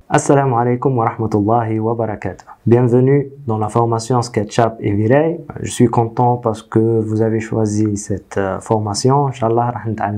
Assalamu alaikum wa rahmatullahi wa barakatuh. Bienvenue dans la formation SketchUp et V-Ray. Je suis content parce que vous avez choisi cette formation. Inch'Allah,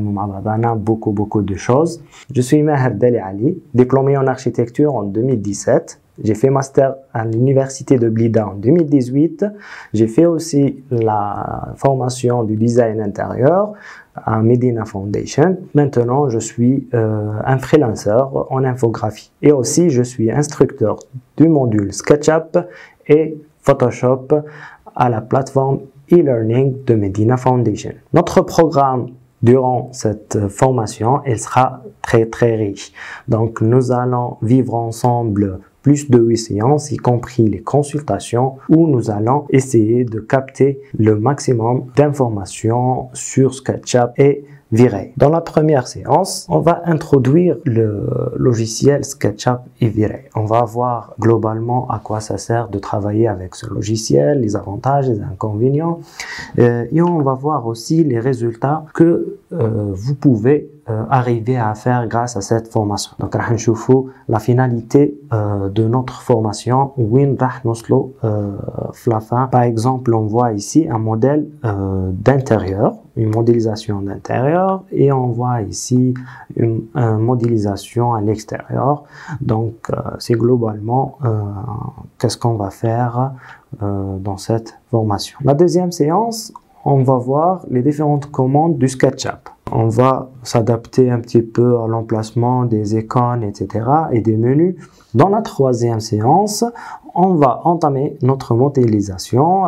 beaucoup de choses. Je suis Maher Dali Ali, diplômé en architecture en 2017. J'ai fait master à l'université de Blida en 2018. J'ai fait aussi la formation du design intérieur à Medina Foundation. Maintenant, je suis un freelancer en infographie. Et aussi, je suis instructeur du module SketchUp et Photoshop à la plateforme e-learning de Medina Foundation. Notre programme durant cette formation, elle sera très riche. Donc, nous allons vivre ensemble plus de 8 séances, y compris les consultations, où nous allons essayer de capter le maximum d'informations sur SketchUp et V-Ray. Dans la première séance, on va introduire le logiciel SketchUp et V-Ray. On va voir globalement à quoi ça sert de travailler avec ce logiciel, les avantages, les inconvénients, et on va voir aussi les résultats que vous pouvez arriver à faire grâce à cette formation. Donc, راح نشوفوا la finalité de notre formation, وين راح نوصلوا في la fin. Par exemple, on voit ici un modèle d'intérieur, une modélisation d'intérieur, et on voit ici une modélisation à l'extérieur. Donc, c'est globalement qu'est-ce qu'on va faire dans cette formation. La deuxième séance, on va voir les différentes commandes du SketchUp. On va s'adapter un petit peu à l'emplacement des icônes, etc. et des menus. Dans la troisième séance, on va entamer notre modélisation.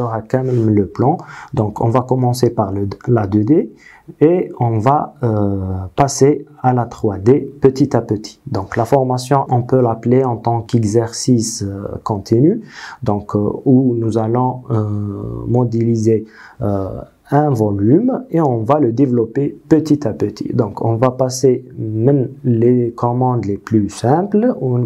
Le plan. Donc, on va commencer par la 2D et on va passer à la 3D petit à petit. Donc, la formation, on peut l'appeler en tant qu'exercice continu. Donc, où nous allons modéliser un volume et on va le développer petit à petit. Donc, on va passer même les commandes les plus simples ou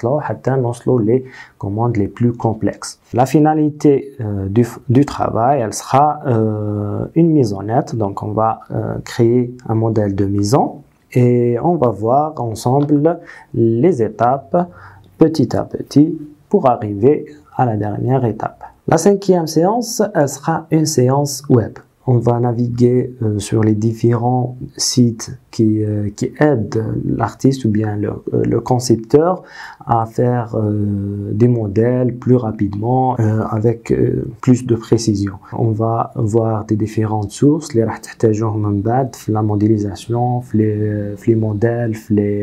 les commandes les plus complexes. La finalité du travail, elle sera une maisonnette. Donc, on va créer un modèle de maison et on va voir ensemble les étapes petit à petit pour arriver à la dernière étape. La cinquième séance, elle sera une séance web. On va naviguer sur les différents sites qui aident l'artiste ou bien le concepteur à faire des modèles plus rapidement avec plus de précision. On va voir des différentes sources les راح تحتاجوهم من بعد في la modélisation, les modèles,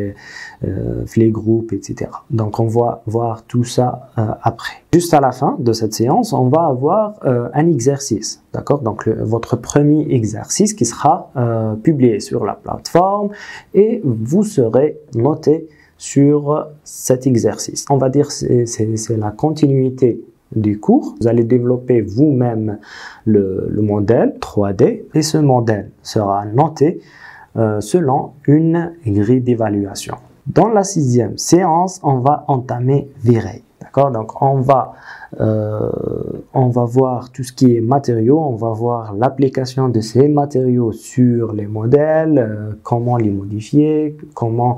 les groupes, etc. Donc on va voir tout ça après. Juste à la fin de cette séance, on va avoir un exercice, d'accord? Donc votre premier exercice qui sera publié sur la plateforme et vous serez noté sur cet exercice. On va dire que c'est la continuité du cours. Vous allez développer vous-même le modèle 3D et ce modèle sera noté selon une grille d'évaluation. Dans la sixième séance, on va entamer V-Ray. D'accord? Donc, on va voir tout ce qui est matériaux, on va voir l'application de ces matériaux sur les modèles, comment les modifier, comment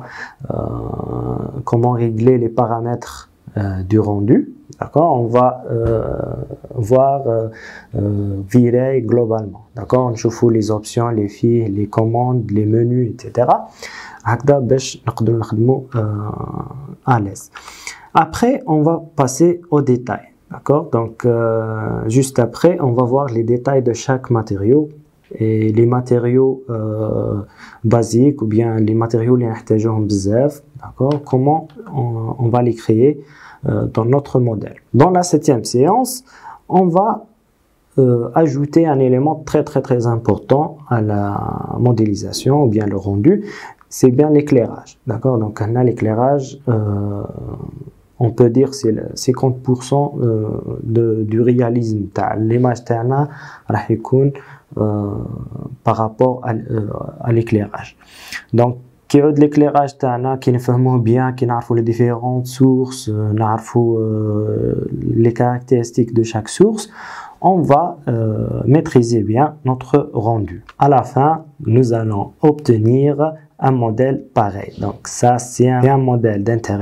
régler les paramètres du rendu. D'accord? On va voir V-Ray globalement. D'accord? On chauffe les options, les fils, les commandes, les menus, etc. هكذا باش نقدروا نخدموا à l'aise. Après, on va passer aux détails. D'accord? Donc, juste après, on va voir les détails de chaque matériau et les matériaux basiques ou bien les matériaux les نحتاجوهم بزاف. D'accord? Comment on va les créer dans notre modèle. Dans la septième séance, on va ajouter un élément très important à la modélisation ou bien le rendu. C'est bien l'éclairage. D'accord? Donc, on a l'éclairage. On peut dire que c'est 50% du réalisme. L'image تاعنا راح يكون par rapport à l'éclairage. Donc, qui يعود l'éclairage تاعنا كي نفهموه bien, qui نعرفوا les différentes sources, نعرفوا les caractéristiques de chaque source, on va maîtriser bien notre rendu. À la fin, nous allons obtenir un modèle pareil. Donc ça, c'est un modèle d'intérieur.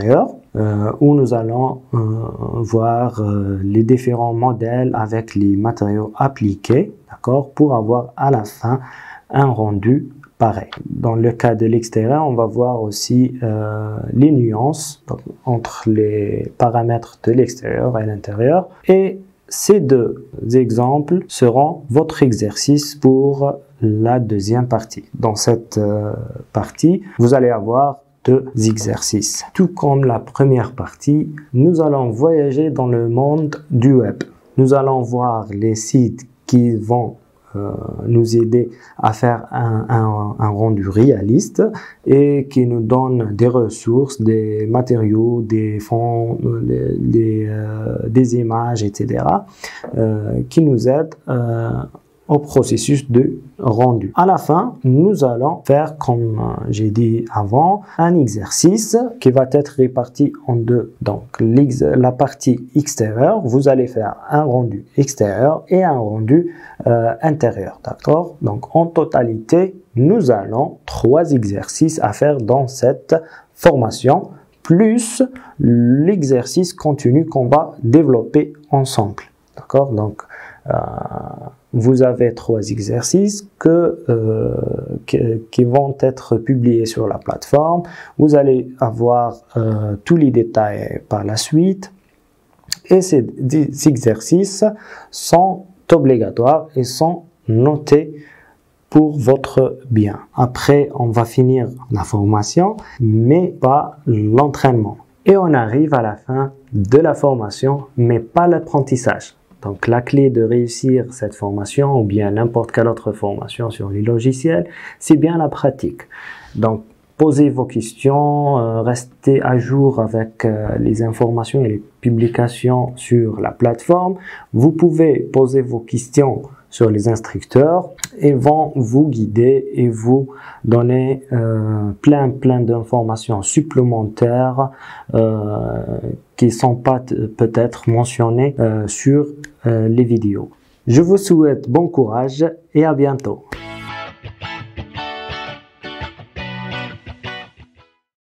où nous allons voir les différents modèles avec les matériaux appliqués, d'accord, pour avoir à la fin un rendu pareil. Dans le cas de l'extérieur, on va voir aussi les nuances entre les paramètres de l'extérieur et l'intérieur. Et ces deux exemples seront votre exercice pour la deuxième partie. Dans cette partie, vous allez avoir deux exercices. Tout comme la première partie, nous allons voyager dans le monde du web. Nous allons voir les sites qui vont nous aider à faire un rendu réaliste et qui nous donne des ressources, des matériaux, des fonds, des images, etc. Qui nous aident au processus de rendu. À la fin, nous allons faire, comme j'ai dit avant, un exercice qui va être réparti en deux. Donc, la partie extérieure, vous allez faire un rendu extérieur et un rendu intérieur. D'accord? Donc, en totalité, nous allons 3 exercices à faire dans cette formation, plus l'exercice continu qu'on va développer ensemble. D'accord? Donc, vous avez 3 exercices qui vont être publiés sur la plateforme. Vous allez avoir tous les détails par la suite. Et ces exercices sont obligatoires et sont notés pour votre bien. Après, on va finir la formation, mais pas l'entraînement. Et on arrive à la fin de la formation, mais pas l'apprentissage. Donc, la clé de réussir cette formation ou bien n'importe quelle autre formation sur les logiciels, c'est bien la pratique. Donc, posez vos questions, restez à jour avec les informations et les publications sur la plateforme. Vous pouvez poser vos questions sur les instructeurs. Ils vont vous guider et vous donner plein d'informations supplémentaires qui ne sont pas peut-être mentionnées sur les vidéos. Je vous souhaite bon courage et à bientôt.